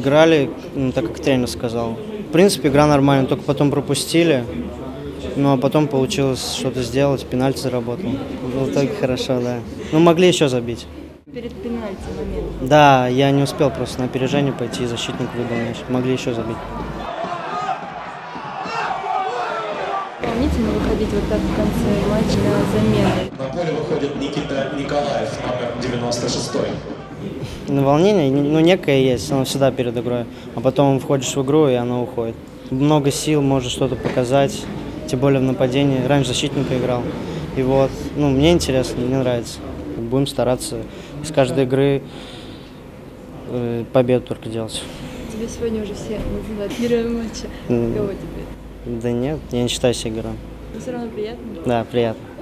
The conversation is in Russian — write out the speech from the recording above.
играли, так как тренер сказал. В принципе, игра нормальная, только потом пропустили. Ну, а потом получилось что-то сделать, пенальти заработал. В итоге хорошо, да. Ну, могли еще забить. Перед пенальти момент. Да, я не успел просто на опережение пойти, защитник выбил мяч. Могли еще забить. Волнительно выходить вот так в конце матча на замену. На поле выходит Никита Николаев, номер 96. На волнение, ну, некое есть, оно всегда перед игрой. А потом входишь в игру, и оно уходит. Много сил, может что-то показать, тем более в нападении. Раньше защитника играл. И вот, ну, мне интересно, мне нравится. Будем стараться из каждой игры победу только делать. Тебе сегодня уже все называют героем матча. Кого тебе? Да нет, я не считаю себя героем. Но все равно приятно. Да, приятно.